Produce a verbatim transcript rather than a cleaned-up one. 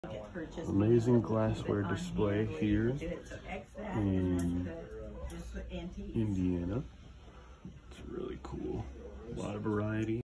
Amazing glassware display here in Indiana. It's really cool. A lot of variety.